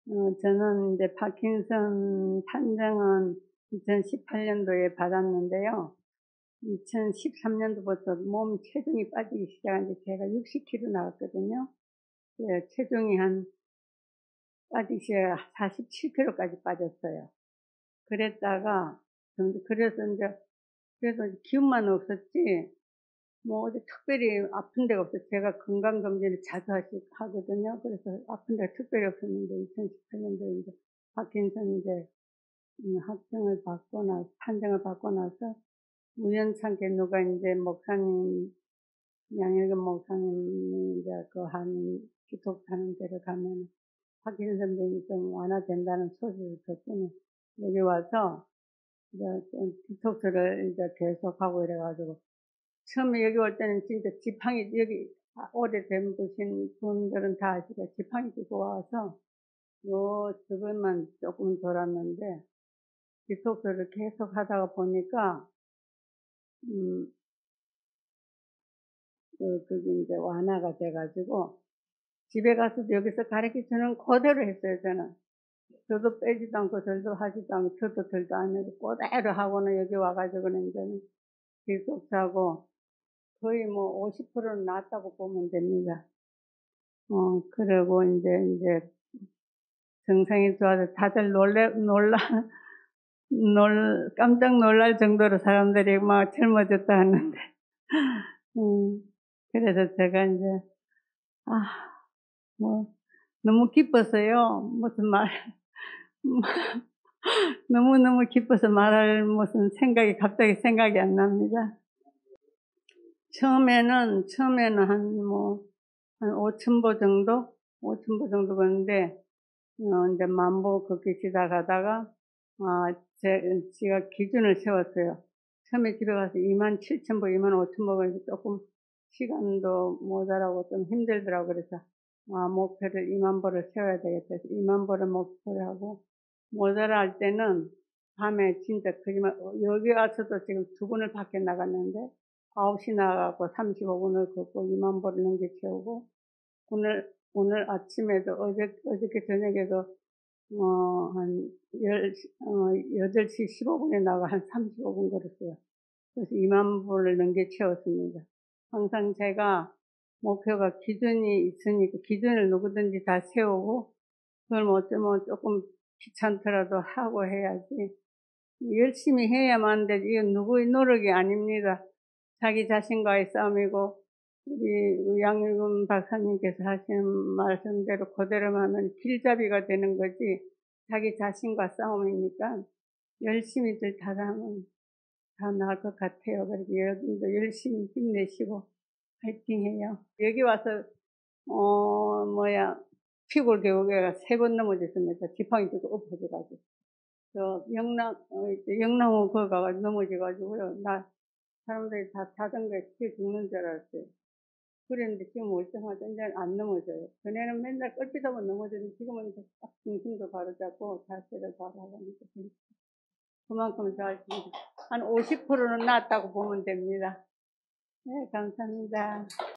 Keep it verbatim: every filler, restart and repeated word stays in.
어 저는 이제 파킨슨 판정은 이천십팔 년도에 받았는데요. 이천십삼 년도부터 몸 체중이 빠지기 시작한 지 제가 육십 킬로 나갔거든요. 예, 체중이 한 빠지기 시작해 사십칠 킬로까지 빠졌어요. 그랬다가 좀 그래서 인제 그래서 기운만 없었지 뭐 어디 특별히 아픈 데가 없어요. 제가 건강검진을 자주 하시 하거든요. 그래서 아픈 데가 특별히 없었는데 이천십팔 년도에 인제 파킨슨 이제 음 확정을 받고 나서 판정을 받고 나서 우연찮게 누가 인제 목사님 양일근 목사님이 인제 그 하는 디톡스 하는 데를 가면 파킨슨 병이 좀 완화된다는 소식을 듣고는 여기 와서 이제 좀 디톡스를 이제 계속하고 이래 가지고 처음에 여기 올 때는 진짜 지팡이 여기 아 오래된 분신 분들은 다 아시고 지팡이 들고 와서 요 주변만 쪼끔 돌았는데 디톡스를 계속 하다가 보니까 음 그 그게 인제 완화가 돼 가지고 집에 가서도 여기서 가르쳐 주는 그대로 했어요, 저는. 저도 빼지도 않고 덜도 하지도 않고 저도 덜도 안 해도 그대로 하고는 여기 와 가지고는 인제는 디톡스하고 거의 뭐 오십 퍼센트는 나았다고 보면 됩니다. 어 그러고 인제 인제 증상이 좋아서 다들 놀래 놀라 놀 깜짝 놀랄 정도로 사람들이 막 젊어졌다 하는데 음 그래서 제가 인제 아 뭐 너무 기뻐서요. 무슨 말 너무너무 기뻐서 말할 무슨 생각이 갑자기 생각이 안 납니다. 처음에는 처음에는 한 뭐 한 오천 보 정도? 오천 보 정도 걷는데 어 인제 만 보 걷기 시작하다가 아 제 제가 기준을 세웠어요. 처음에 집에 가서 이만 칠천 보, 이만 오천 보 걸으니까 쪼끔 시간도 모자라고 좀 힘들더라고요. 그래서 '아 목표를 이만 보를 세워야 되겠다.' 해서 이만 보를 목표로 하고 모자랄 때는 밤에 진짜 거짓말 어 여기 와서도 지금 두 번을 밖에 나갔는데 아홉 시 나가 갖고 삼십오 분을 걷고 이만 보를 넘게 채우고 오늘 오늘 아침에도 어저 어저께 저녁에도 어 한 열 시 어 여덟 시 십오 분에 나가 한 삼십오 분 걸었어요. 그래서 이만 보를 넘게 채웠습니다. 항상 제가 목표가 기준이 있으니까 기준을 누구든지 다 세우고 그걸 뭐 어쩌면 쪼끔 귀찮더라도 하고 해야지 열심히 해야만 되지 이건 누구의 노력이 아닙니다. 자기 자신과의 싸움이고 우리 양일근 박사님께서 하시는 말씀대로 그대로만 하면 길잡이가 되는 거지 자기 자신과 싸움이니까 열심히들 잘하면 다 나을 것 같아요. 그래서 여러분도 열심히 힘내시고 파이팅해요. 여기 와서 어 뭐야 피골 계곡에 세 번 넘어졌습니다. 지팡이 들고 엎어져 가지고. 저 영락 어 이제 영락원 거기 가 가지고 넘어져 가지고요. 나 사람들이 다 자전거에 치여 죽는 줄 알았어요. 그랬는데 지금 멀쩡하죠. 인제는 안 넘어져요. 전에는 맨날 껄핏하면 넘어졌는데 지금은 이제 딱 중심도 바로잡고 자세를 바로 하고 하니까 그만큼 잘 한 오십 퍼센트는 나았다고 보면 됩니다. 네, 감사합니다.